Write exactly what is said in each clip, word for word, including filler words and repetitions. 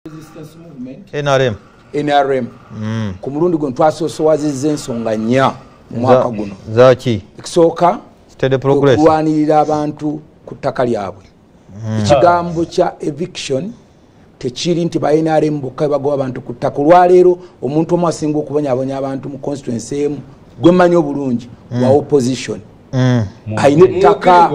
resistance movement N R M N R M mm. ku mulundi gwe twasoosowaziza ensonga nnya mu mwaka guno zaki ekisooka steady progress kulwanirira abantu ku ttaka lyabwe mm. ekigambo kya eviction tekiri nti ba N R M bokka bagoba abantu ku ttaka olwaleero omuntu omu asinga okubonyabonya abantu mu constituency emu gwe mmanyi obulungi mm. wa opposition mm. ayina ettaka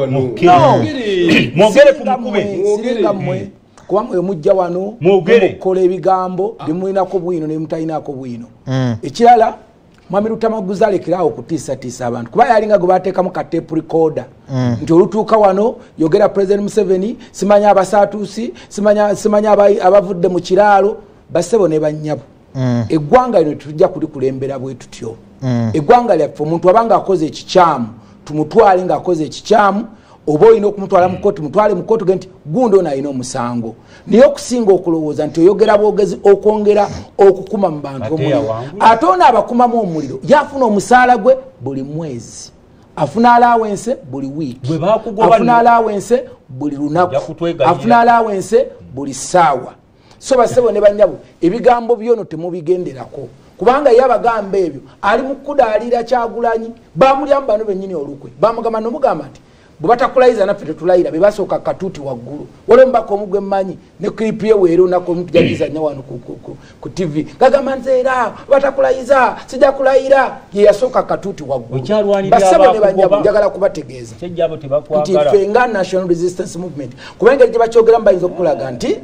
mwogere ku mukube siringa mmwe kuba mwe mujja wano mukola ebigambo bimulinako bwino ne mutayinako bwino mm. ekirala mwami Luttamaguzi alekerawo okutiisatiisa abantu kuba yalinga gwe bateekamu ka tape recorder mm. nti olutuuka wano yogera President Museveni simanya abasaatuusi simanya, simanya abavudde mu kiraalo basebo ne bannyabo mm. eggwanga lino tujja kulikulembera bwe tutyo mm. eggwanga lyaffe omuntu abanga akoze ekikyamu tumutwale nga akoze ekikyamu oba olina okumutwala mu kkooti mutwale mu kkooti nti gundi ono alina omusango naye okusinga okulowooza nti oyogera bwogezi okwongera okukuma mu bantu omuliro ate ono abakumamu omuliro yafuna omusaala gwe buli mwezi afuna alawense buli wiiki afuna alawense buli lunaku afuna alawense buli ssaawa so basebo ne banyabo ebigambo byono temubigenderako kubanga yabagamba ebyo ali mu kudaalira Kyagulanyi bamulyamu bano bennyini olukwe bamugamba nomugamba nti bwebatakulayiriza naffe tetulayira be basooka katuuti waggulu waliwo mbaka omugwe mmanyi ne clip ye weero nako omuntu jagizanya wano ku, ku, ku, ku T V gagamba nze era batakulayiza sijja kulayira ye yasooka katuuti waggulu basebo ne banyabo njagala kubategeeza nti ffe nga National Resistance Movement kubanga gye bakyogeramu bayinza okulaga nti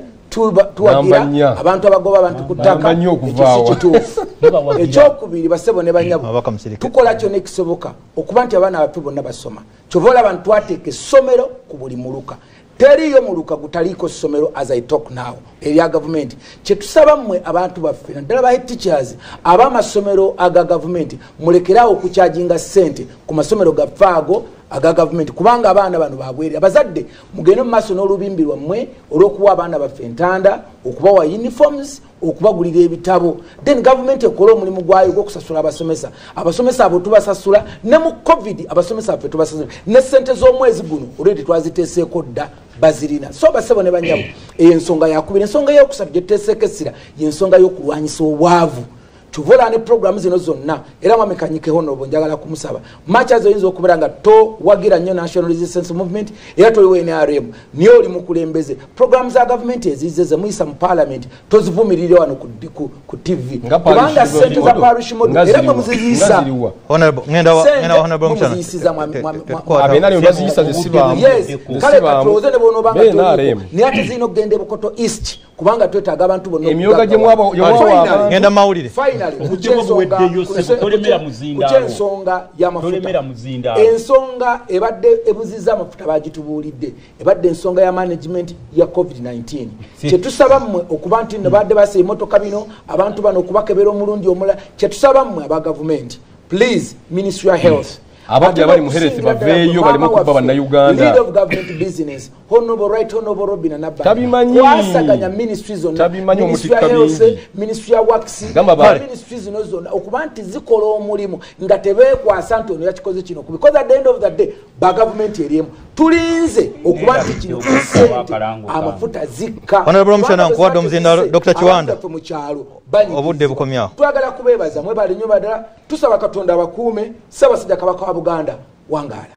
tuwagira abantu abagoba abantu ku ttaka ekituufu ekyokubiri basebo ne banyabo tukola kyonna ekisoboka okuba nti abaana abapfe bonna basoma kyova olaba nti twateeka essomero ku buli muluka teriyo muluka gutaliiko ssomero as I talk now erya gavumenti kyetusaba mmwe abantu baffe naddala ba teachers ab'amasomero aga gavumenti mulekerawo okukyajinga ssente ku masomero gaffe ago aga gavumenti kubanga abaana bano babwerere abazadde mugende mu maaso n'olubimbi lwammwe olw'okuwa abaana baffe entanda okubawa uniforms okubagulira ebitabo then government ekola omulimu gwayo gw'okusasula abasomesa abasomesa abo tubasasula ne mu covid abasomesa baffe tubasasula ne ssente z'omwezi guno olwedi twaziteeseeko dda bazirina so basebo ne banyabo eyo ensonga yakubira ensonga y'okusatu gye tuteeseeko y'ensonga y'okulwanyisa obwavu tuvola ne programu zino zonna era mwamekanyike hono bonjagala kumusaba macha zo yinzo okubera nga to wagira nnyo National Resistance Movement era toliwo N R M niyo oli mukulembeze programu za government ezizeze muisa mu parliament tozivumirire wano ku, ku, ku T V kubanga sente za parish model era muzizisa honorable ngenda ngenda honorable mchana muzizisa abenali muzizisa zisiba yes kale katoze ne bono banga to ni ate zino gende bukoto east kubanga twetaaga abantu bono emyoga gye mwabo yomwa ngenda mawulire kuchensonga ya mafuta ensonga ebadde ebuziza amafuta bagitubuulidde ebadde ensonga ya management ya covid nineteen kyetusaba mmwe okuba nti nebadde basa emmotoka bino abantu bano okubakebera omulundi omulala kyetusaba mmwe aba gavumenti please ministry of health ababya bali muheresi baveyo bali mukuba bana Uganda leader of government business honorable right honorable Robin Nabba tabimanyi kwasaganya ministries on tabimanyi omutika bingi ministry ya wax ministries no zona okuba nti zikola omulimu nga tebekwasa nti ono yakikoze kino because at the end of the day ba government eriemu tulinze okuba nti kino amafuta zikka honorable mshana nkwado mzinda Doctor Kiwanda obudde bukomyawo twagala kubebaza mwe bali nyoba dala tusaba Katonda abakuume saba sija kabaka wa Buganda wangala.